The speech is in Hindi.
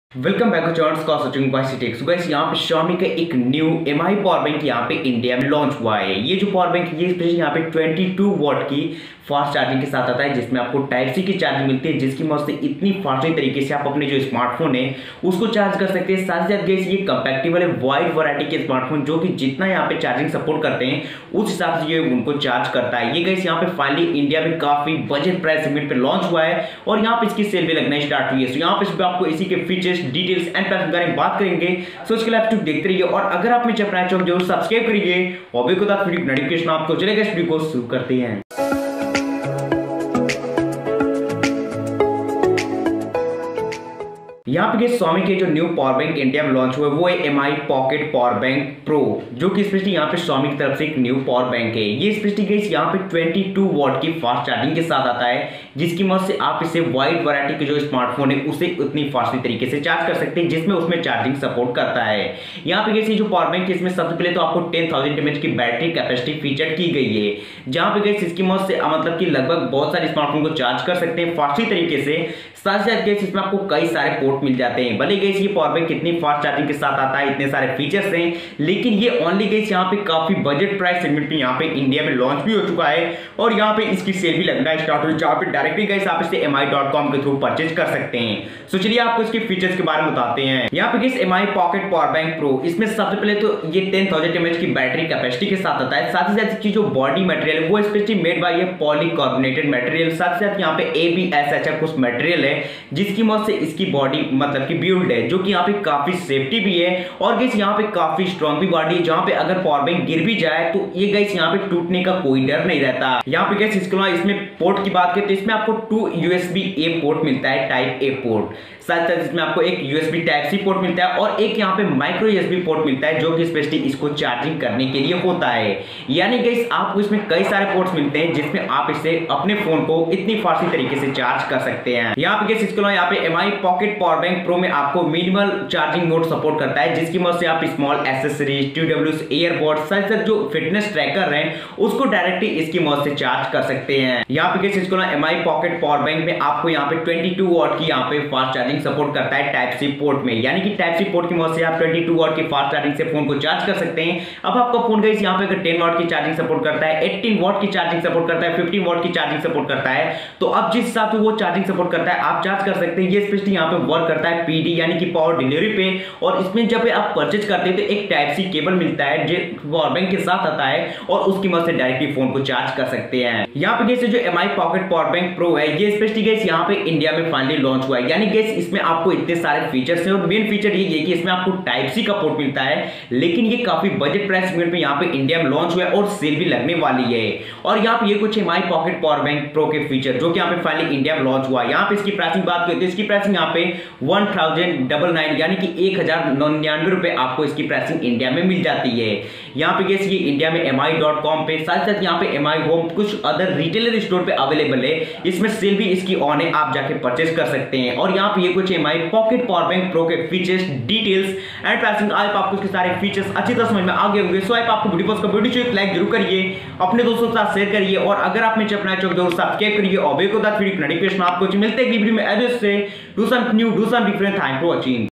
वेलकम बैक टू यहाँ पे Xiaomi का एक न्यू एमआई पावर बैंक यहाँ पे इंडिया में लॉन्च हुआ है। ये जो पावर बैंक ये स्पेशली यहाँ पे 22 वॉट की फास्ट चार्जिंग के साथ आता है, जिसमें आपको टाइप सी की चार्जिंग मिलती है, जिसकी मदद से इतनी फास्ट तरीके से आप अपने जो स्मार्टफोन है उसको चार्ज कर सकते हैं। साथ ही साथ गाइस ये कंपैटिबल है वाइड वैरायटी के स्मार्टफोन जो कि जितना यहाँ पे चार्जिंग सपोर्ट करते हैं उस हिसाब से ये उनको चार्ज करता है। ये गाइस यहाँ पे फाइनली इंडिया में काफी बजट प्राइस सेगमेंट पे लॉन्च हुआ है और यहाँ पे इसकी सेल भी लगना स्टार्ट हुई है। यहाँ पे आपको इसी के फीचर्स डिटेल्स एंड प्राइस के बारे में बात करेंगे। सो इसके लिए आप देखते रहिए और अगर आप मेरे चैनल पर नए हो जरूर सब्सक्राइब करिए और वीडियो को वीडियो नोटिफिकेशन आपको चलेगा। इस वीडियो को शुरू करते हैं। यहाँ पे Xiaomi के जो न्यू पावर बैंक इंडिया में लॉन्च हुआ है वो है MI pocket power bank pro, जो कि स्पेशली यहाँ पे Xiaomi की तरफ से एक न्यू पावर बैंक है। ये स्पेशली गाइस यहाँ पे 22 वॉट की फास्ट चार्जिंग के साथ आता है, जिसकी मदद से आप इसे वाइड वैरायटी के जो स्मार्टफोन है उसे उतनी फास्ट तरीके से चार्ज कर सकते हैं, जिसमें उसमें चार्जिंग सपोर्ट करता है। यहाँ पे गाइस जो पावर बैंक है इसमें सबसे पहले तो आपको 10,000 mAh की बैटरी कैपेसिटी फीचर की गई है, जहाँ पे गाइस इसकी मदद से मतलब कि लगभग बहुत सारे स्मार्टफोन को चार्ज कर सकते हैं फास्ट तरीके से। साथ ही साथ गाइस इसमें आपको कई सारे पोर्ट मिल जाते हैं। भले गाइस ये पावर बैंक कितनी फास्ट चार्जिंग के साथ आता है, इतने सारे फीचर्स हैं, लेकिन ये ओनली गाइस यहाँ पे काफी बजट प्राइस सेगमेंट पे यहाँ पे इंडिया में लॉन्च भी हो चुका है और यहाँ पे इसकी सेल भी लगना स्टार्ट हुई, जहाँ पे डायरेक्टली गाइस आप इसे mi.com के थ्रू परचेज कर सकते हैं। सो चलिए आपको इसके फीचर्स के बारे में बताते हैं। यहाँ पे guys MI pocket power bank pro, इसमें सबसे पहले तो ये 10,000 mAh की बैटरी कैपेसिटी के साथ आता है। साथ ही साथ इसकी जो बॉडी मटेरियल है वो specially made by polycarbonated material. साथ ही साथ यहाँ पे ABS कुछ मटेरियल है जिसकी मदद से इसकी बॉडी मतलब कि बिल्ड है, जो कि यहाँ पे काफी सेफ्टी भी है और गाइस यहाँ पे काफी स्ट्रॉन्ग भी बॉडी है, जहाँ पे अगर पावर बैंक गिर भी जाए तो ये गाइस यहाँ पे टूटने का कोई डर नहीं रहता। यहाँ पे गाइस इसमें पोर्ट की बात करें तो इसमें आपको 2 USB-A पोर्ट मिलता है, टाइप A पोर्ट। साथ साथ इसमें आपको एक USB टाइप C पोर्ट मिलता है और एक यहाँ पे माइक्रो USB पोर्ट मिलता है, जो कि स्पेशली इसको चार्जिंग करने के लिए होता है। यानी गाइस आपको इसमें कई सारे पोर्ट्स मिलते हैं जिसमें आप इसे अपने फोन को इतनी फास्ट तरीके से चार्ज कर सकते हैं। यहाँ पे गाइस इसके अलावा यहाँ पे MI pocket power bank pro में आपको मिनिमल चार्जिंग मोड सपोर्ट करता है, जिसकी मदद से आप स्मॉल एक्सेसरीज, TWS, ईयरबड्स, साथ जो फिटनेस ट्रैकर है उसको डायरेक्टली इसकी मदद से चार्ज कर सकते हैं। यहाँ पे गाइस इसको ना एमआई पॉकेट पावर बैंक में आपको यहाँ पे 22 वॉट की यहाँ पे फास्ट चार्जिंग सपोर्ट करता है टाइप सी पोर्ट में, यानी कि टाइप सी पोर्ट की मदद से आप 22 वॉट की फास्ट चार्जिंग से फोन को चार्ज कर सकते हैं। अब आपका फोन गाइस यहाँ पे अगर 10 वॉट की चार्जिंग सपोर्ट करता है, 18 वॉट की चार्जिंग सपोर्ट करता है, 15 वॉट की चार्जिंग सपोर्ट करता है, तो अब जिस हिसाब से वो चार्जिंग सपोर्ट करता है आप चार्ज कर सकते हैं। ये स्पेशली यहाँ पे वर्क करता है PD यानी कि पावर डिलीवरी पे, और इसमें जब आप परचेज करते हैं तो एक टाइप सी केबल मिलता है जो पावर बैंक के साथ आता है और उसकी मदद से डायरेक्टली फोन को चार्ज कर सकते हैं। यहाँ पे गाइस जो MI pocket power bank pro है ये स्पेशली गाइस यहाँ पे इंडिया में फाइनली लॉन्च हुआ है। यानी गाइस इसमें आपको इतने सारे फीचर्स हैं और मेन फीचर ये है कि इसमें आपको टाइप सी का पोर्ट मिलता है, लेकिन ये काफी बजट प्राइस सेगमेंट पे यहाँ पे इंडिया में लॉन्च हुआ है और सेल भी लगने वाली है। और यहाँ पे ये कुछ MI pocket power bank pro के फीचर जो कि यहाँ पे फाइनली इंडिया में लॉन्च हुआ है। यहाँ पे इसकी प्राइसिंग बात करते हैं, इसकी प्राइसिंग यहाँ पे 1099 यानी कि 1099 रुपए आपको इसकी प्राइसिंग इंडिया में मिल जाती है। यहाँ पे गाइस ये इंडिया में mi.com पे, साथ साथ यहाँ पे एमआई होम कुछ अदर रिटेलर स्टोर पे अवेलेबल है, इसमें सेल भी इसकी ऑन है, आप जाके परचेज कर सकते हैं। और यहाँ पे ये कुछ MI pocket power bank pro के फीचर्स, डिटेल्स एंड प्राइसिंग, आप आपको इसके सारे फीचर्स अच्छी तरह समझ में आ गए होंगे। सो आप आपको वीडियो लाइक जरूर करिए, अपने दोस्तों के साथ शेयर करिए और अगर आप मेरे चैनल पर नए हो सब्सक्राइब करिए और वीडियो को वीडियो नोटिफिकेशन आपको मिलते हैं वीडियो में एड्रेस से do some new do some different. Thank you for watching.